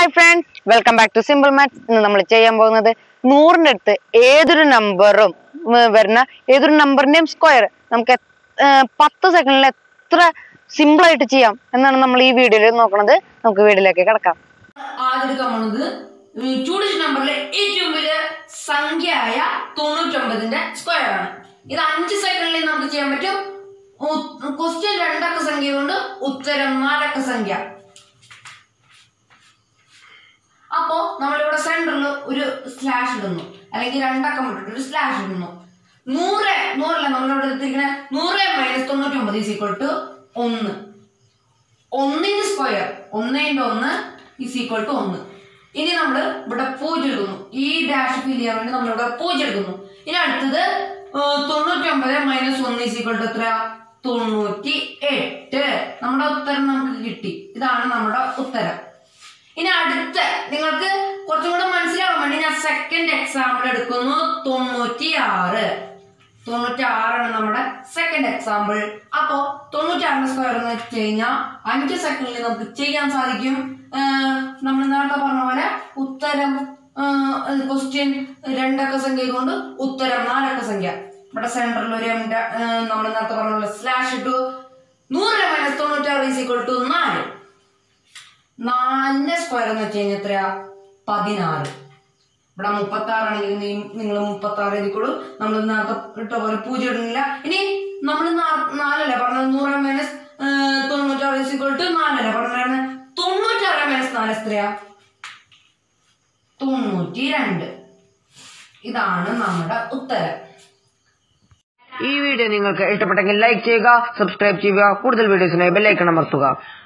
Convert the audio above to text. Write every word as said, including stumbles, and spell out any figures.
Hi friends, welcome back to simple maths. ഇന്ന് നമ്മൾ ചെയ്യാൻ പോകുന്നത് നൂറിൻ്റെ അടുത്ത് ഏതൊരു നമ്പറും വരുന്ന ഏതൊരു നമ്പറിന്റെയും സ്ക്വയർ നമുക്ക് പത്ത് സെക്കൻഡിൽ എത്ര സിമ്പിൾ ആയിട്ട് ചെയ്യാം എന്നാണ് നമ്മൾ ഈ വീഡിയോയിൽ നോക്കുന്നത്. നമുക്ക് വീഡിയോയിലേക്ക് കിടക്കാം. നമ്പറിലെ ഏറ്റവും വലിയ സംഖ്യയായ തൊണ്ണൂറ്റൊമ്പതിന്റെ സ്ക്വയർ ആണ്. ഇത് അഞ്ച് സെക്കൻഡിൽ നമുക്ക് ചെയ്യാൻ പറ്റും. ക്വസ്റ്റ്യൻ രണ്ടക്ക സംഖ്യ കൊണ്ട് ഉത്തരം നാലക്ക സംഖ്യ. അപ്പോ നമ്മളിവിടെ സെന്ററിൽ ഒരു സ്ലാഷ് ഇടുന്നു, അല്ലെങ്കിൽ രണ്ടക്കം ഇട്ടിട്ട് ഒരു സ്ലാഷ് ഇടുന്നു. നൂറ് നൂറല്ല നമ്മളിവിടെ എടുത്തിരിക്കുന്ന നൂറ് മൈനസ് തൊണ്ണൂറ്റി ഒമ്പത് ഈസ് ഈക്വൽ ടു ഒന്ന്. ഒന്നിന്റെ സ്ക്വയർ ഒന്നിന്റെ ഒന്ന് ഈസ് ഈക്വൽ ടു ഒന്ന്. ഇനി നമ്മൾ ഇവിടെ പൂജ്യം എടുക്കുന്നു. ഈ ഡാഷ് ഫിൽ ചെയ്യാൻ വേണ്ടി നമ്മളിവിടെ പൂജ്യം എടുക്കുന്നു. ഇനി അടുത്തത് തൊണ്ണൂറ്റി ഒമ്പത് മൈനസ് ഒന്ന് ഈസ് ഈക്വൽ ടു എത്ര? തൊണ്ണൂറ്റി എട്ട്. നമ്മുടെ ഉത്തരം നമുക്ക് കിട്ടി. ഇതാണ് നമ്മുടെ ഉത്തരം. ഇനി അടുത്ത നിങ്ങൾക്ക് കുറച്ചും കൂടെ മനസ്സിലാവാൻ വേണ്ടി ഞാൻ സെക്കൻഡ് എക്സാമ്പിൾ എടുക്കുന്നു. തൊണ്ണൂറ്റി ആറ് തൊണ്ണൂറ്റി ആറാണ് നമ്മുടെ സെക്കൻഡ് എക്സാമ്പിൾ. അപ്പോ തൊണ്ണൂറ്റി ആറിന്റെ സ്ക്വയർ എന്ന് വെച്ച് കഴിഞ്ഞാൽ അഞ്ച് സെക്കൻഡിൽ നമുക്ക് ചെയ്യാൻ സാധിക്കും. നമ്മൾ നേരത്തെ പറഞ്ഞ പോലെ ഉത്തരം ക്വസ്റ്റ്യൻ രണ്ടക്ക സംഖ്യ കൊണ്ട് ഉത്തരം നാലക്ക സംഖ്യ. ഇവിടെ സെന്ററിൽ ഒരു നമ്മൾ നേരത്തെ പറഞ്ഞ പോലെ സ്ലാഷ് ഇട്ടു. നൂറ് മൈനസ് തൊണ്ണൂറ്റി ആറ് ഈസ് ഈക്വൽ ടു നാല്. നാലിന്റെ സ്ക്വയർ എന്ന് വെച്ച് കഴിഞ്ഞാൽ എത്രയാ? പതിനാറ്. ഇവിടെ മുപ്പത്തി ആറാണെങ്കിൽ നിങ്ങൾ മുപ്പത്തി ആറ് എഴുതിക്കോളൂ. നമ്മൾ നേരത്തെ ഇട്ട പോലെ പൂജ്യം ഇടുന്നില്ല. ഇനി നമ്മൾ നാലല്ലേ പറഞ്ഞത്? നൂറ് മൈനസ് തൊണ്ണൂറ്റാറ് ഈസ് ഈക്വൽ ടു നാലല്ലേ പറഞ്ഞായിരുന്നു? തൊണ്ണൂറ്റാറ് മൈനസ് നാല് എത്രയാ? തൊണ്ണൂറ്റി രണ്ട്. ഇതാണ് നമ്മുടെ ഉത്തരം. ഈ വീഡിയോ നിങ്ങൾക്ക് ഇഷ്ടപ്പെട്ടെങ്കിൽ ലൈക്ക് ചെയ്യുക, സബ്സ്ക്രൈബ് ചെയ്യുക. കൂടുതൽ വീഡിയോസിനായി ബെൽ ഐക്കൺ അമർത്തുക.